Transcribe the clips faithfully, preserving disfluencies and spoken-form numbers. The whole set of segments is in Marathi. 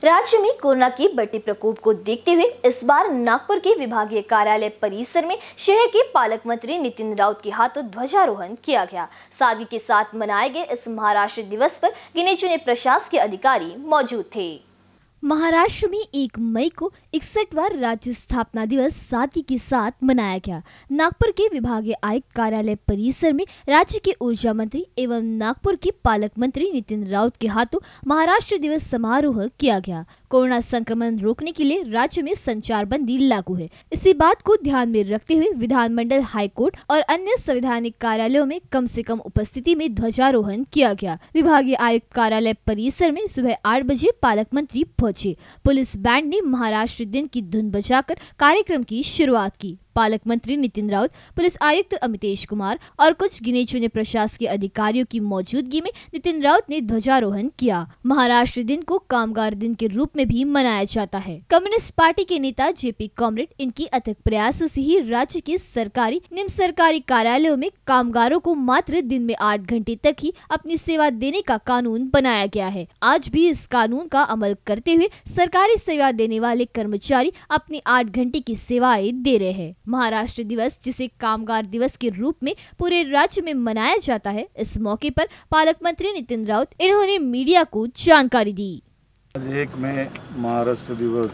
राज्य में कोरोना के बढ़ते प्रकोप को देखते हुए इस बार नागपुर के विभागीय कार्यालय परिसर में शहर के पालक मंत्री नितिन राउत के हाथों ध्वजारोहण किया गया। सादगी के साथ मनाए गए इस महाराष्ट्र दिवस पर गिने चुने प्रशासकीय अधिकारी मौजूद थे। महाराष्ट्र में एक मई को इकसठवां राज्य स्थापना दिवस सादगी के साथ मनाया गया। नागपुर के विभागीय आयुक्त कार्यालय परिसर में राज्य के ऊर्जा मंत्री एवं नागपुर के पालक मंत्री नितिन राउत के हाथों महाराष्ट्र दिवस समारोह किया गया। कोरोना संक्रमण रोकने के लिए राज्य में संचार बंदी लागू है। इसी बात को ध्यान में रखते हुए विधानमंडल, हाईकोर्ट और अन्य संवैधानिक कार्यालयों में कम से कम उपस्थिति में ध्वजारोहण किया गया। विभागीय आयुक्त कार्यालय परिसर में सुबह आठ बजे पालक मंत्री पुलिस बैंड ने महाराष्ट्र दिन की धुन बजाकर कार्यक्रम की शुरुआत की। पालक मंत्री नितिन राउत, पुलिस आयुक्त अमितेश कुमार और कुछ गिने चुने प्रशासकीय अधिकारियों की मौजूदगी में नितिन राउत ने ध्वजारोहण किया। महाराष्ट्र दिन को कामगार दिन के रूप में भी मनाया जाता है। कम्युनिस्ट पार्टी के नेता जेपी कॉमरेड इनकी अथक प्रयासों से ही राज्य के सरकारी, निम्न सरकारी कार्यालयों में कामगारों को मात्र दिन में आठ घंटे तक ही अपनी सेवा देने का कानून बनाया गया है। आज भी इस कानून का अमल करते हुए सरकारी सेवा देने वाले कर्मचारी अपनी आठ घंटे की सेवाएं दे रहे हैं। महाराष्ट्र दिवस, जिसे कामगार दिवस के रूप में पूरे राज्य में मनाया जाता है, इस मौके पर पालक मंत्री नितिन राउत इन्होंने मीडिया को जानकारी दी। एक मई महाराष्ट्र दिवस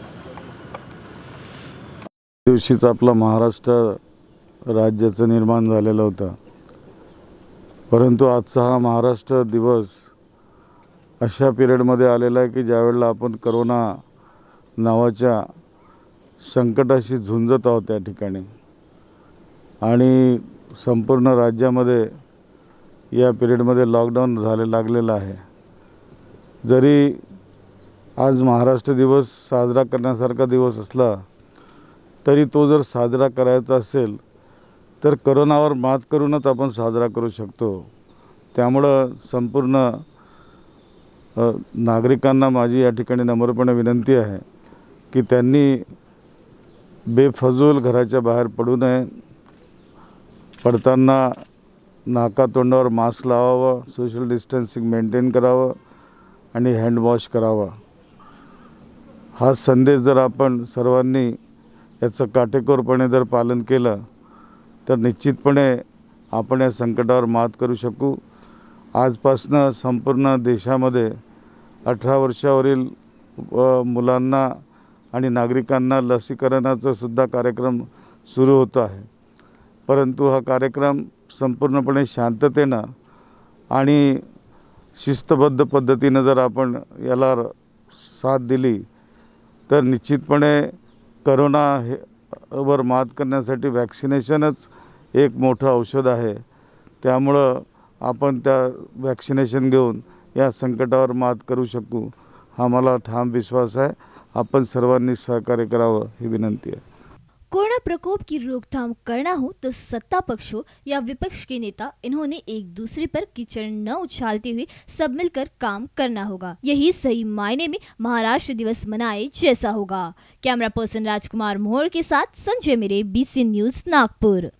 दिवशीच आपला महाराष्ट्र राज्याचं निर्माण झालेलं होतं, परंतु आजचा हा महाराष्ट्र दिवस अशा पिरियडमध्ये आलेला आहे की ज्यावेळेला आपण कोरोना नावाच्या संकटाशी झुंजत आहोत त्या ठिकाणी आणि संपूर्ण राज्यामध्ये या पिरियडमध्ये लॉकडाऊन झाले लागलेलं आहे। जरी आज महाराष्ट्र दिवस साजरा करण्यासारखा दिवस असला तरी तो जर साजरा करायचा असेल तर कोरोनावर मात करूनच आपण साजरा करू शकतो। त्यामुळे संपूर्ण नागरिकांना माझी या ठिकाणी नम्रपणे विनंती आहे की त्यांनी बेफजूल घराच्या बाहेर पडू नये। पडताना नाकातोंडावर मास्क लावावा, सोशल डिस्टन्सिंग मेंटेन करावं आणि हँड वॉश करावा। हा संदेश जर आपण सर्वांनी याचं काटेकोरपणे जर पालन केलं तर निश्चितपणे आपण या संकटावर मात करू शकू। आजपासून संपूर्ण देशामध्ये अठरा वर्षावरील मुलांना आणि नागरिकांना लसीकरणाचा सुद्धा कार्यक्रम सुरू होत आहे, परंतु हा कार्यक्रम संपूर्णपणे शांततेने आणि शिस्तबद्ध पद्धतीने जर आपण याला साथ दिली तर निश्चितपणे कोरोना वर मात करण्यासाठी वॅक्सिनेशनच एक मोठं औषध आहे। त्यामुळे आपण त्या वॅक्सिनेशन घेऊन या संकटावर मात करू शकू, हा मला ठाम विश्वास है। अपन सर्वांनी सहकार्य करावं ही विनंती है। कोरोना प्रकोप की रोकथाम करना हो तो सत्ता पक्ष हो या विपक्ष के नेता, इन्होंने एक दूसरे पर कीचड़ न उछालते हुए सब मिलकर काम करना होगा। यही सही मायने में महाराष्ट्र दिवस मनाए जैसा होगा। कैमरा पर्सन राजकुमार मोहर के साथ संजय मेरे, बीसी न्यूज नागपुर।